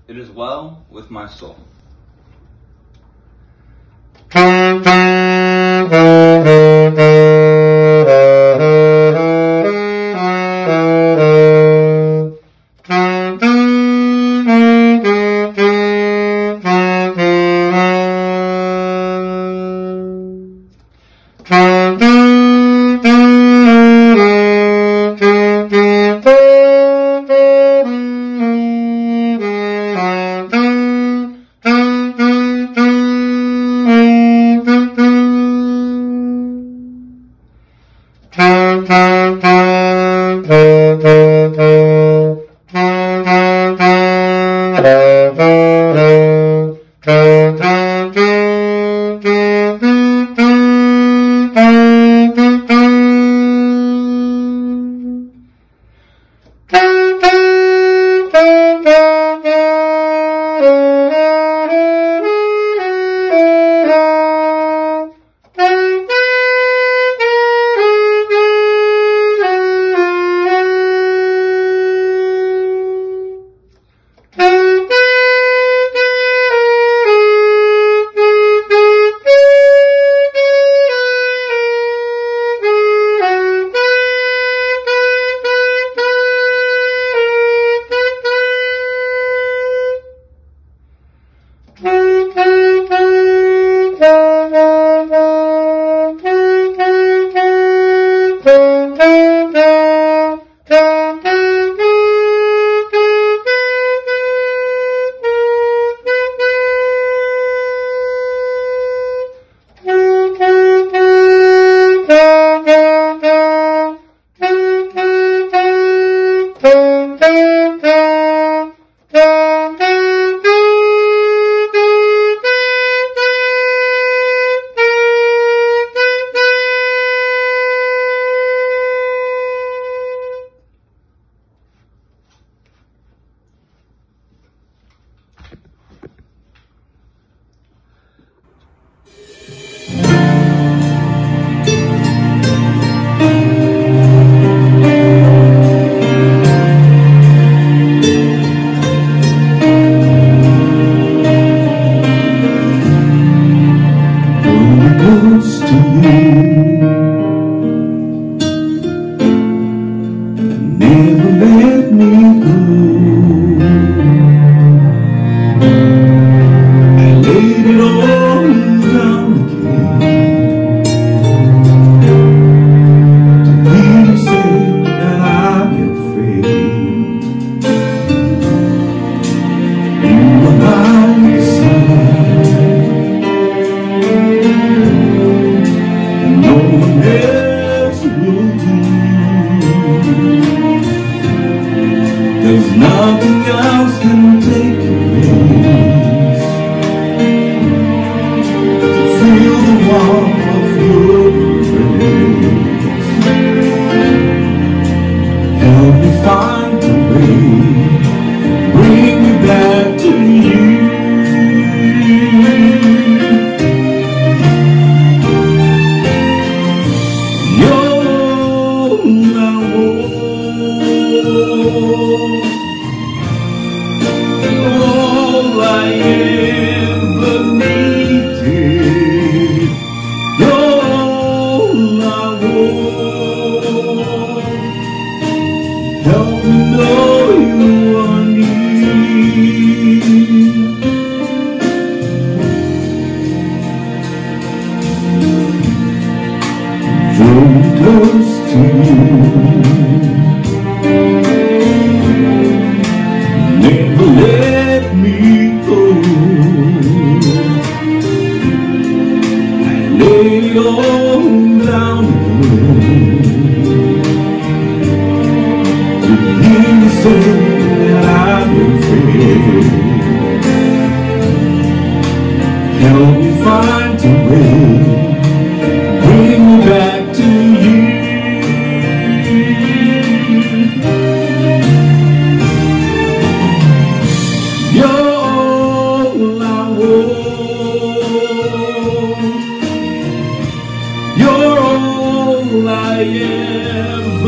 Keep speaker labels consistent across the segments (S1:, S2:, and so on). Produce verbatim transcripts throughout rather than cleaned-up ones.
S1: It is well with my soul.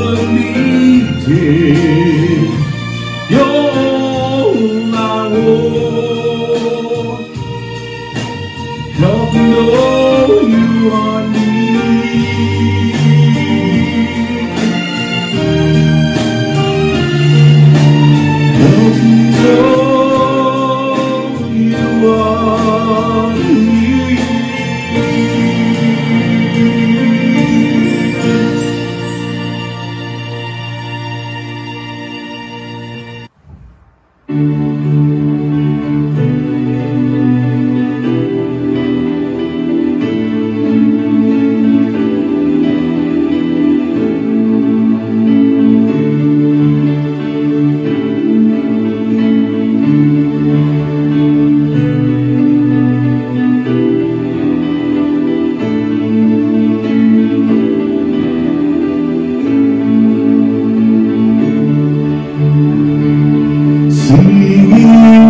S2: You're all I want. Singing,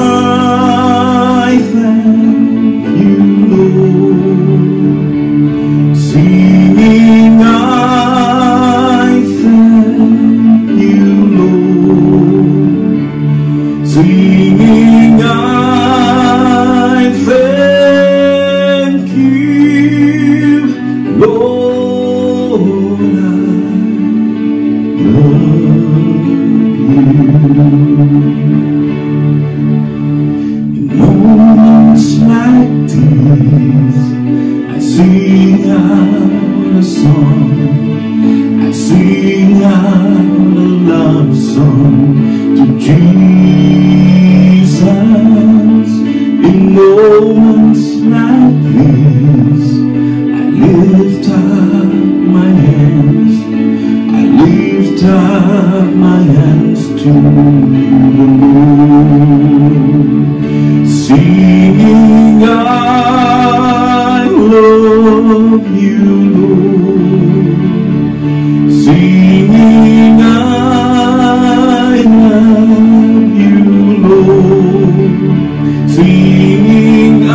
S2: I thank you, Lord. Singing, I thank you, Lord. Singing, I thank you, Lord. I in moments like these, I sing out a song, I sing out a love song to Jesus. In moments like these, I lift up my hands, I lift up my hands to the Lord, singing, I love you, Lord. Singing, I love you, Lord. Singing, I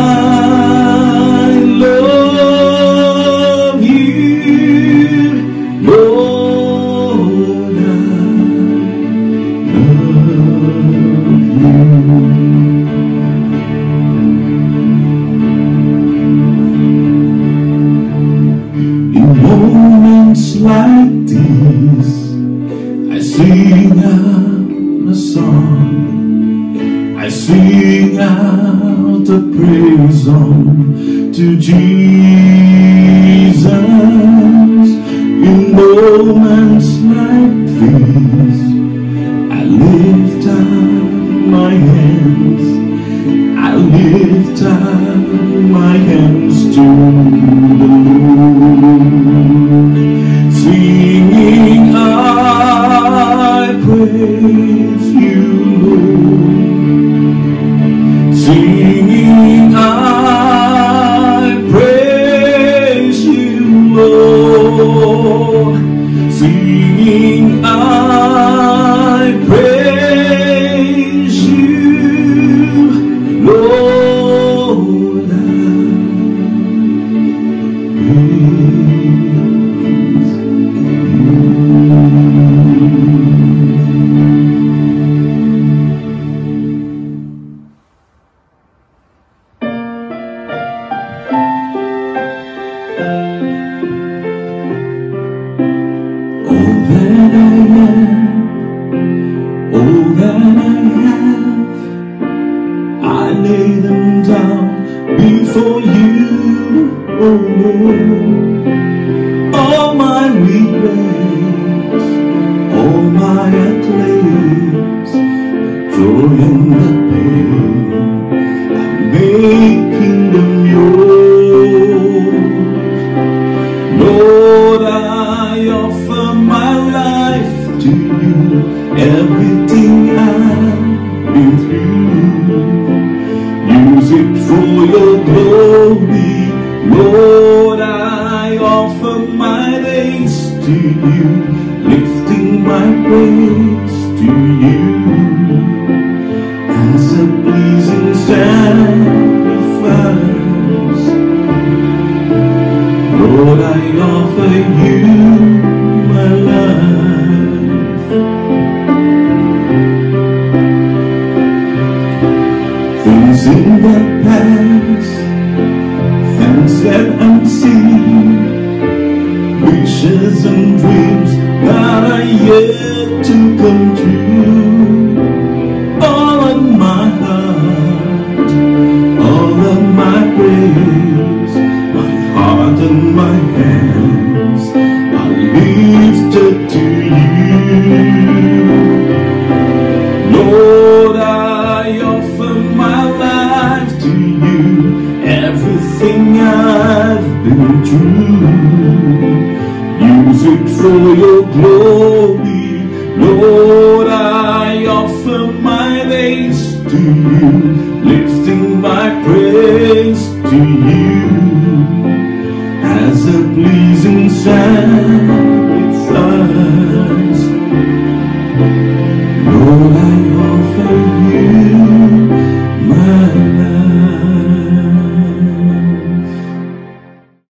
S2: love you, Lord. In moments like these, I sing out a song, I sing out a praise song to Jesus. In moments like these, I lift up my hands, I lift up my hands to the Lord, singing, I praise you, Lord. Singing, I praise you, Lord. Singing, I praise you, Lord. All that I am, all that I have, I lay them down before you, oh Lord. All my regrets, all my acclaims, the joy and the pain, I'm making them yours. Lord, I offer my life to you, everything I've been through. Use it for your glory. Lord, I offer my days to you, lifting my praise to you as a pleasing sacrifice. Lord, I offer you my life. Things in the past, things that unseen, wishes and dreams that are yet to come true. All of my heart, all of my praise, my heart and my hands are lifted to you. Lord, I offer my life to you, everything I've been through. Use it for your glory. Lord, I offer my days to you, lifting my praise to you as a pleasing sacrifice. Lord, I offer for you.